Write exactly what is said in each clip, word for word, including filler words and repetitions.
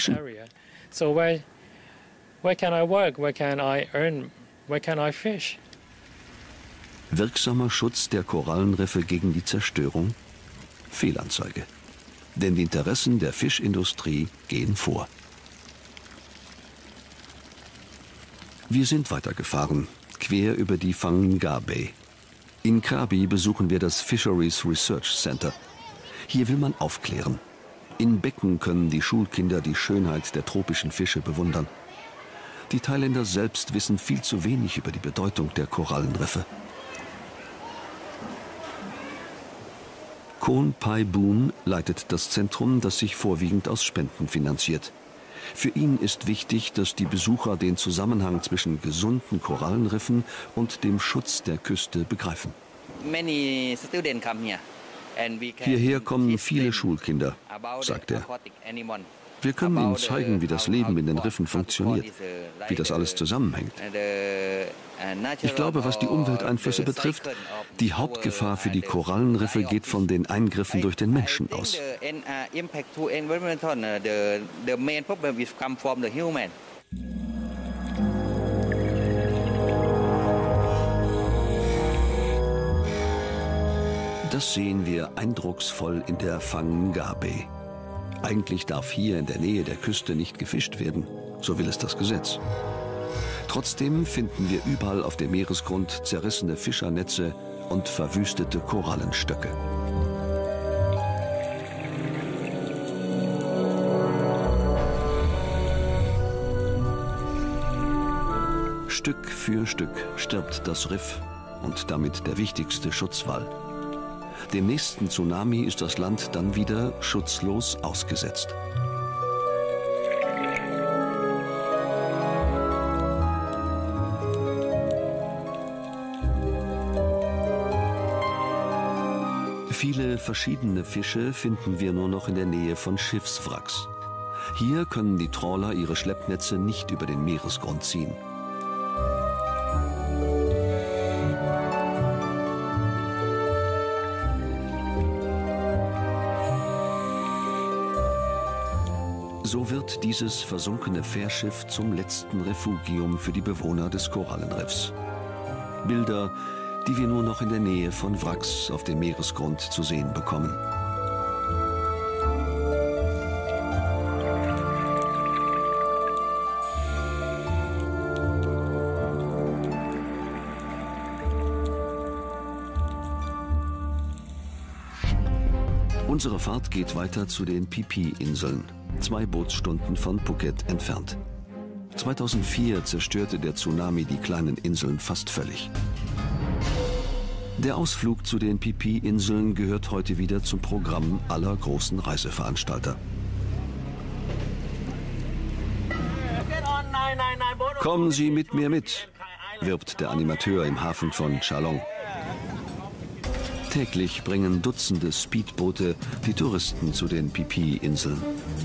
area. So where, where can I work? Where can I earn? Where can I fish? Wirksamer Schutz der Korallenriffe gegen die Zerstörung? Fehlanzeige. Denn die Interessen der Fischindustrie gehen vor. Wir sind weitergefahren, quer über die Phang Nga Bay. In Krabi besuchen wir das Fisheries Research Center. Hier will man aufklären. In Becken können die Schulkinder die Schönheit der tropischen Fische bewundern. Die Thailänder selbst wissen viel zu wenig über die Bedeutung der Korallenriffe. Kon Pai Boon leitet das Zentrum, das sich vorwiegend aus Spenden finanziert. Für ihn ist wichtig, dass die Besucher den Zusammenhang zwischen gesunden Korallenriffen und dem Schutz der Küste begreifen. Hierher kommen viele Schulkinder, sagt er. Wir können ihnen zeigen, wie das Leben in den Riffen funktioniert, wie das alles zusammenhängt. Ich glaube, was die Umwelteinflüsse betrifft, die Hauptgefahr für die Korallenriffe geht von den Eingriffen durch den Menschen aus. Das sehen wir eindrucksvoll in der Phang Nga Bay. Eigentlich darf hier in der Nähe der Küste nicht gefischt werden, so will es das Gesetz. Trotzdem finden wir überall auf dem Meeresgrund zerrissene Fischernetze und verwüstete Korallenstöcke. Stück für Stück stirbt das Riff und damit der wichtigste Schutzwall. Dem nächsten Tsunami ist das Land dann wieder schutzlos ausgesetzt. Viele verschiedene Fische finden wir nur noch in der Nähe von Schiffswracks. Hier können die Trawler ihre Schleppnetze nicht über den Meeresgrund ziehen. So wird dieses versunkene Fährschiff zum letzten Refugium für die Bewohner des Korallenriffs. Bilder, die wir nur noch in der Nähe von Wracks auf dem Meeresgrund zu sehen bekommen. Unsere Fahrt geht weiter zu den Phi Phi-Inseln, zwei Bootsstunden von Phuket entfernt. zweitausendvier zerstörte der Tsunami die kleinen Inseln fast völlig. Der Ausflug zu den Phi Phi-Inseln gehört heute wieder zum Programm aller großen Reiseveranstalter. Kommen Sie mit mir mit, wirbt der Animateur im Hafen von Chalong. Täglich bringen Dutzende Speedboote die Touristen zu den Phi Phi-Inseln.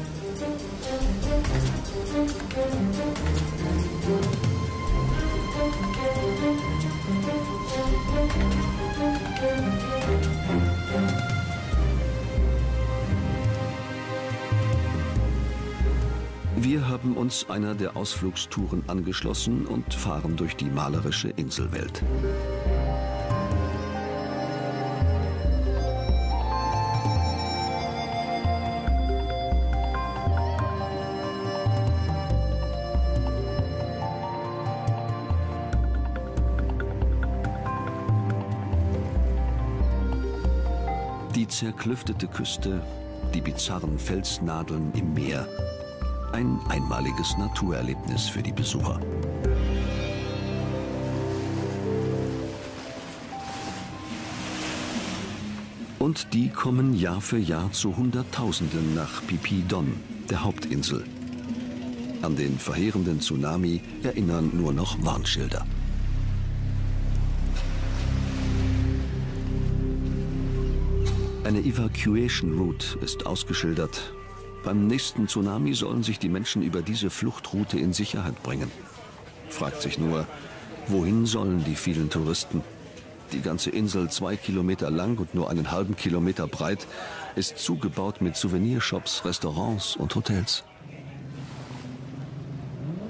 Wir haben uns einer der Ausflugstouren angeschlossen und fahren durch die malerische Inselwelt. Die zerklüftete Küste, die bizarren Felsnadeln im Meer. Ein einmaliges Naturerlebnis für die Besucher. Und die kommen Jahr für Jahr zu Hunderttausenden nach Phi Phi Don, der Hauptinsel. An den verheerenden Tsunami erinnern nur noch Warnschilder. Eine Evacuation Route ist ausgeschildert. Beim nächsten Tsunami sollen sich die Menschen über diese Fluchtroute in Sicherheit bringen. Fragt sich nur, wohin sollen die vielen Touristen? Die ganze Insel, zwei Kilometer lang und nur einen halben Kilometer breit, ist zugebaut mit Souvenirshops, Restaurants und Hotels.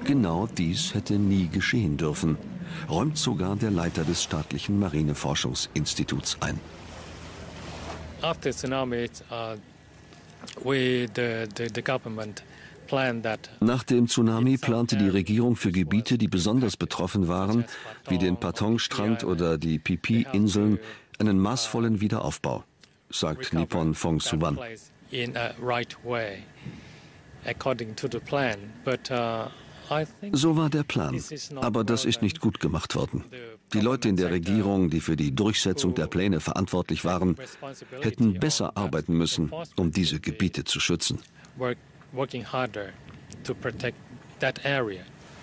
Genau dies hätte nie geschehen dürfen, räumt sogar der Leiter des staatlichen Marineforschungsinstituts ein. After tsunami, uh, we the, the the government planned that. Nach dem Tsunami plante die Regierung für Gebiete, die besonders betroffen waren, wie den Patong-Strand oder die Phi Phi-Inseln, einen maßvollen Wiederaufbau, sagt Nippon Fong Suban. In a right way, according to the plan, but uh, I think So war der Plan, aber das ist nicht gut gemacht worden. Die Leute in der Regierung, die für die Durchsetzung der Pläne verantwortlich waren, hätten besser arbeiten müssen, um diese Gebiete zu schützen. work, working harder to protect that area.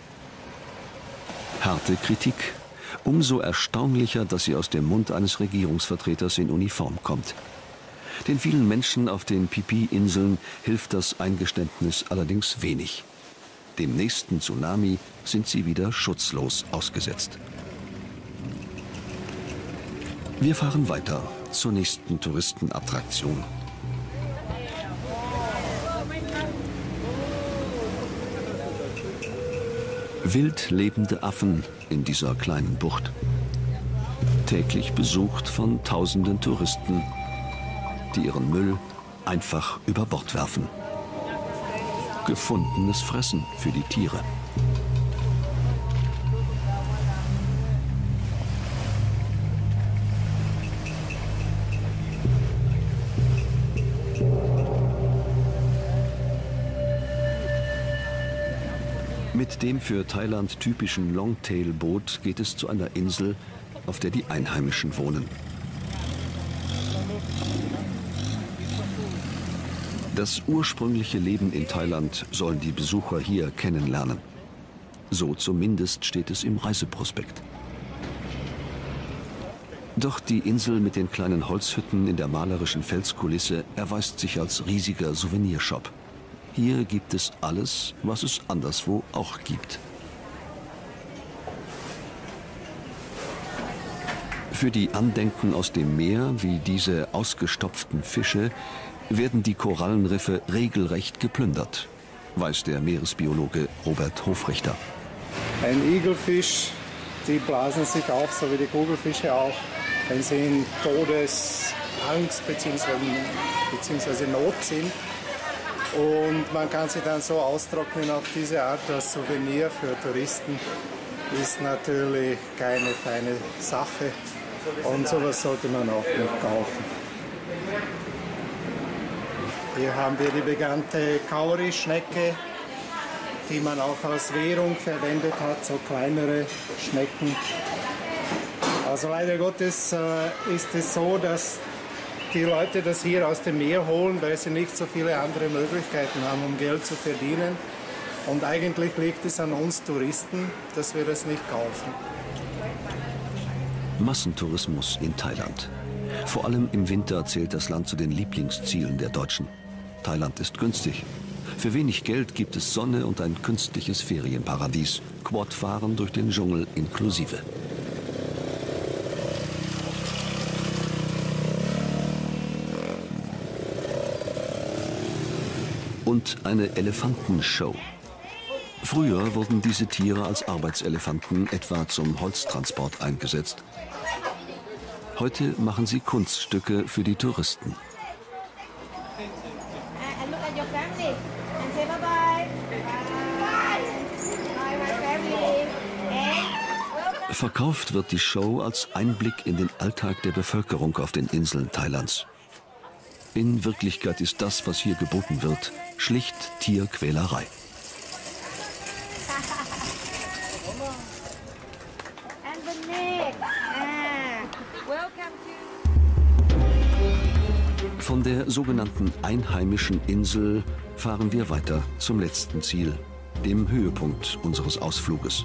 Harte Kritik. Umso erstaunlicher, dass sie aus dem Mund eines Regierungsvertreters in Uniform kommt. Den vielen Menschen auf den Phi Phi-Inseln hilft das Eingeständnis allerdings wenig. Dem nächsten Tsunami sind sie wieder schutzlos ausgesetzt. Wir fahren weiter zur nächsten Touristenattraktion. Wild lebende Affen in dieser kleinen Bucht. Täglich besucht von tausenden Touristen, die ihren Müll einfach über Bord werfen. Gefundenes Fressen für die Tiere. Mit dem für Thailand typischen Longtail-Boot geht es zu einer Insel, auf der die Einheimischen wohnen. Das ursprüngliche Leben in Thailand sollen die Besucher hier kennenlernen. So zumindest steht es im Reiseprospekt. Doch die Insel mit den kleinen Holzhütten in der malerischen Felskulisse erweist sich als riesiger Souvenirshop. Hier gibt es alles, was es anderswo auch gibt. Für die Andenken aus dem Meer, wie diese ausgestopften Fische, werden die Korallenriffe regelrecht geplündert, weiß der Meeresbiologe Robert Hofrichter. Ein Igelfisch, die blasen sich auf, so wie die Kugelfische auch, wenn sie in Todesangst bzw. Not sind. Und man kann sie dann so austrocknen auf diese Art als Souvenir für Touristen. Ist natürlich keine feine Sache und sowas sollte man auch nicht kaufen. Hier haben wir die bekannte Kauri-Schnecke, die man auch als Währung verwendet hat, so kleinere Schnecken. Also leider Gottes äh, ist es so, dass die Leute das hier aus dem Meer holen, weil sie nicht so viele andere Möglichkeiten haben, um Geld zu verdienen. Und eigentlich liegt es an uns Touristen, dass wir das nicht kaufen. Massentourismus in Thailand. Vor allem im Winter zählt das Land zu den Lieblingszielen der Deutschen. Thailand ist günstig. Für wenig Geld gibt es Sonne und ein künstliches Ferienparadies. Quadfahren durch den Dschungel inklusive. Und eine Elefantenshow. Früher wurden diese Tiere als Arbeitselefanten etwa zum Holztransport eingesetzt. Heute machen sie Kunststücke für die Touristen. Verkauft wird die Show als Einblick in den Alltag der Bevölkerung auf den Inseln Thailands. In Wirklichkeit ist das, was hier geboten wird, schlicht Tierquälerei. Von der sogenannten einheimischen Insel fahren wir weiter zum letzten Ziel, dem Höhepunkt unseres Ausfluges.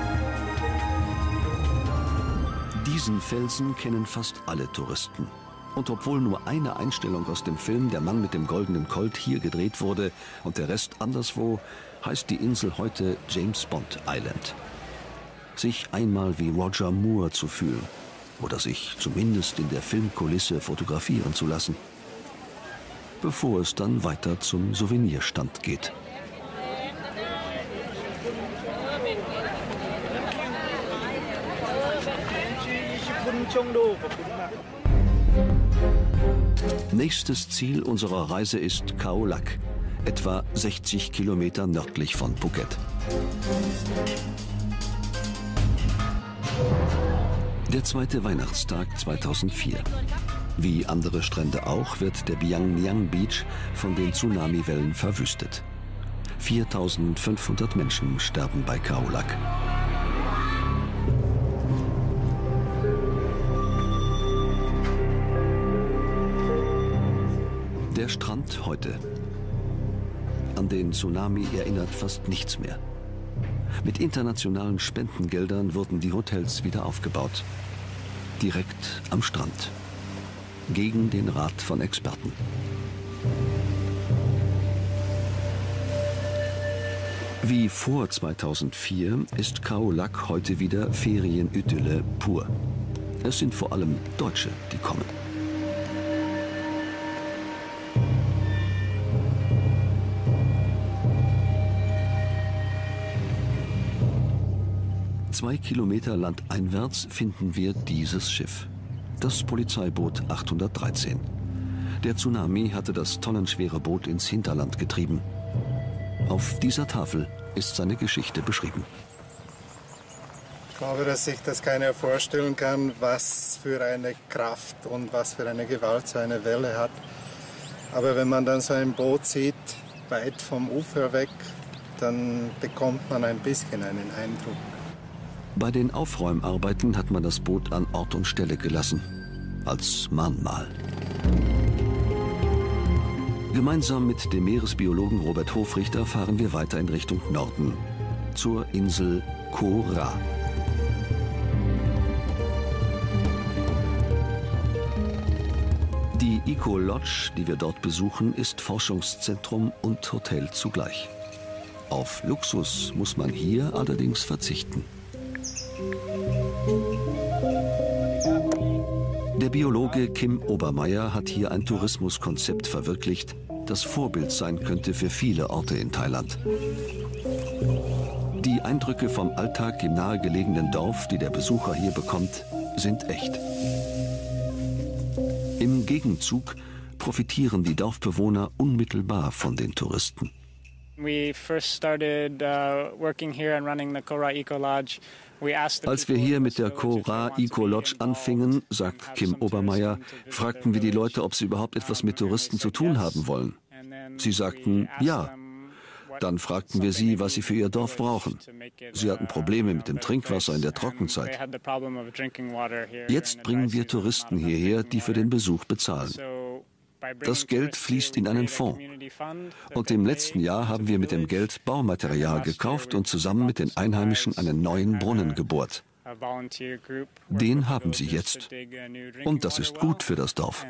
Diesen Felsen kennen fast alle Touristen. Und obwohl nur eine Einstellung aus dem Film Der Mann mit dem goldenen Colt hier gedreht wurde und der Rest anderswo, heißt die Insel heute James Bond Island. Sich einmal wie Roger Moore zu fühlen oder sich zumindest in der Filmkulisse fotografieren zu lassen, bevor es dann weiter zum Souvenirstand geht. Nächstes Ziel unserer Reise ist Khao Lak, etwa sechzig Kilometer nördlich von Phuket. Der zweite Weihnachtstag zweitausendvier. Wie andere Strände auch, wird der Biang Niang Beach von den Tsunamiwellen verwüstet. viertausendfünfhundert Menschen sterben bei Khao Lak. Der Strand heute. An den Tsunami erinnert fast nichts mehr. Mit internationalen Spendengeldern wurden die Hotels wieder aufgebaut. Direkt am Strand. Gegen den Rat von Experten. Wie vor zweitausendvier ist Khao Lak heute wieder Ferienidylle pur. Es sind vor allem Deutsche, die kommen. Zwei Kilometer landeinwärts finden wir dieses Schiff. Das Polizeiboot achthundertdreizehn. Der Tsunami hatte das tonnenschwere Boot ins Hinterland getrieben. Auf dieser Tafel ist seine Geschichte beschrieben. Ich glaube, dass sich das keiner vorstellen kann, was für eine Kraft und was für eine Gewalt so eine Welle hat. Aber wenn man dann so ein Boot sieht, weit vom Ufer weg, dann bekommt man ein bisschen einen Eindruck. Bei den Aufräumarbeiten hat man das Boot an Ort und Stelle gelassen, als Mahnmal. Gemeinsam mit dem Meeresbiologen Robert Hofrichter fahren wir weiter in Richtung Norden, zur Insel Koh Ra. Die Eco Lodge, die wir dort besuchen, ist Forschungszentrum und Hotel zugleich. Auf Luxus muss man hier allerdings verzichten. Der Biologe Kim Obermeier hat hier ein Tourismuskonzept verwirklicht, das Vorbild sein könnte für viele Orte in Thailand. Die Eindrücke vom Alltag im nahegelegenen Dorf, die der Besucher hier bekommt, sind echt. Im Gegenzug profitieren die Dorfbewohner unmittelbar von den Touristen. Als wir hier mit der Koh Ra Eco Lodge anfingen, sagt Kim Obermeier, fragten wir die Leute, ob sie überhaupt etwas mit Touristen zu tun haben wollen. Sie sagten, ja. Dann fragten wir sie, was sie für ihr Dorf brauchen. Sie hatten Probleme mit dem Trinkwasser in der Trockenzeit. Jetzt bringen wir Touristen hierher, die für den Besuch bezahlen. Das Geld fließt in einen Fonds. Und im letzten Jahr haben wir mit dem Geld Baumaterial gekauft und zusammen mit den Einheimischen einen neuen Brunnen gebohrt. Den haben sie jetzt. Und das ist gut für das Dorf.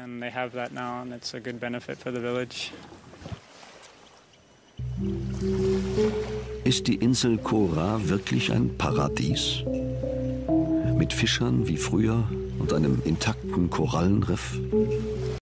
Ist die Insel Koh Ra wirklich ein Paradies? Mit Fischern wie früher und einem intakten Korallenriff?